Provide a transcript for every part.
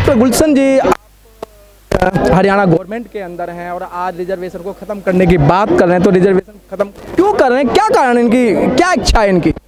Doctor Gulshan ji, Haryana government के अंदर हैं और आज रिजर्वेशन को ख़त्म करने की बात कर रहे हैं, तो रिजर्वेशन ख़त्म क्यों कर रहे हैं, क्या कारण इनकी, क्या इच्छा है इनकी?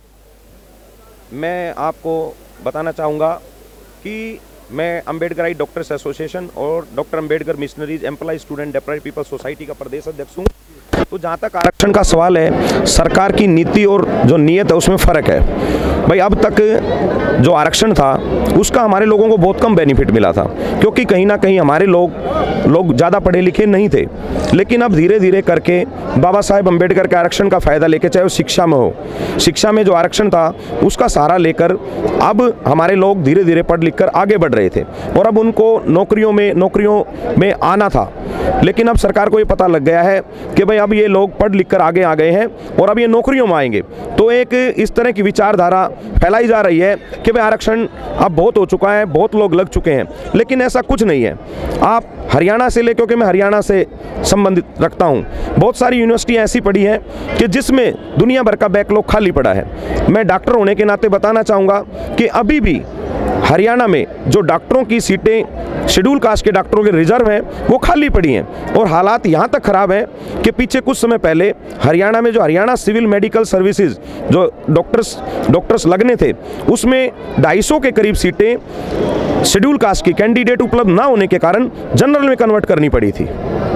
मैं आपको बताना चाहूँगा कि मैं अम्बेडकराइट डॉक्टर्स एसोसिएशन और doctor Ambedkar missionaries employ student deprived people society का प्रदेश अध्यक्ष हूँ। तो जहाँ तक आरक्षण का सवाल है, सरकार की नीति और जो नीयत है उसमें फ़र्क है। भाई अब तक जो आरक्षण था उसका हमारे लोगों को बहुत कम बेनिफिट मिला था, क्योंकि कहीं ना कहीं हमारे लोग ज़्यादा पढ़े लिखे नहीं थे। लेकिन अब धीरे धीरे करके बाबा साहेब अम्बेडकर के आरक्षण का फ़ायदा लेके, चाहे वो शिक्षा में हो, शिक्षा में जो आरक्षण था उसका सहारा लेकर अब हमारे लोग धीरे धीरे पढ़ लिख कर आगे बढ़ रहे थे और अब उनको नौकरियों में आना था। लेकिन अब सरकार को ये पता लग गया है कि भाई अब ये लोग पढ़ लिख कर आगे आ गए हैं और अब ये नौकरियों में आएंगे। तो एक इस तरह की विचारधारा फैलाई जा रही है कि भाई आरक्षण अब बहुत हो चुका है, बहुत लोग लग चुके हैं। लेकिन ऐसा कुछ नहीं है। आप हरियाणा से ले, क्योंकि मैं हरियाणा से संबंधित रखता हूँ, बहुत सारी यूनिवर्सिटियाँ ऐसी पड़ी हैं कि जिसमें दुनिया भर का बैकलॉग खाली पड़ा है। मैं डॉक्टर होने के नाते बताना चाहूँगा कि अभी भी हरियाणा में जो डॉक्टरों की सीटें शेड्यूल कास्ट के डॉक्टरों के रिजर्व हैं वो खाली पड़ी हैं। और हालात यहाँ तक ख़राब हैं कि पीछे कुछ समय पहले हरियाणा में जो हरियाणा सिविल मेडिकल सर्विसेज जो डॉक्टर्स लगने थे उसमें 250 के करीब सीटें शेड्यूल कास्ट की कैंडिडेट उपलब्ध ना होने के कारण जनरल में कन्वर्ट करनी पड़ी थी।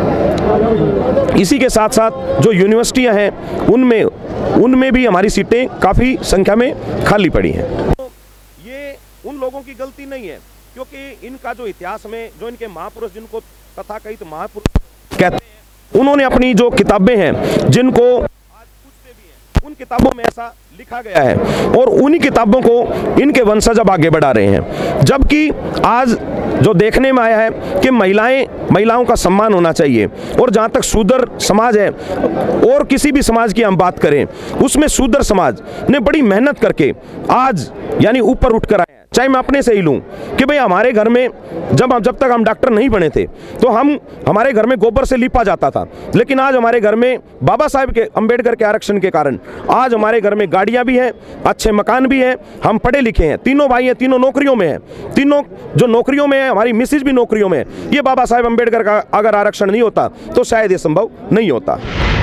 इसी के साथ साथ जो यूनिवर्सिटियाँ हैं उनमें भी हमारी सीटें काफ़ी संख्या में खाली पड़ी हैं। उन लोगों की गलती नहीं है, क्योंकि इनका जो इतिहास में जो इनके महापुरुष, जिनको तथाकथित महापुरुष कहते हैं, उन्होंने अपनी जो किताबें हैं जिनको आज पूछते भी हैं, उन किताबों में ऐसा लिखा गया है और उन्हीं किताबों को इनके वंशज अब आगे बढ़ा रहे हैं। जबकि आज जो देखने में आया है कि महिलाओं का सम्मान होना चाहिए, और जहाँ तक शूद्र समाज है और किसी भी समाज की हम बात करें उसमें शूद्र समाज ने बड़ी मेहनत करके आज यानी ऊपर उठ कर आए हैं। चाहे मैं अपने से ही लूँ कि भाई हमारे घर में जब तक हम डॉक्टर नहीं बने थे तो हमारे घर में गोबर से लीपा जाता था, लेकिन आज हमारे घर में बाबा साहेब के अम्बेडकर के आरक्षण के कारण आज हमारे घर में गाड़ियाँ भी हैं, अच्छे मकान भी हैं, हम पढ़े लिखे हैं, तीनों भाई हैं, तीनों नौकरियों में हैं, तीनों जो नौकरियों में हैं, हमारी मिसेज भी नौकरियों में है। ये बाबा साहेब अम्बेडकर का अगर आरक्षण नहीं होता तो शायद ये संभव नहीं होता।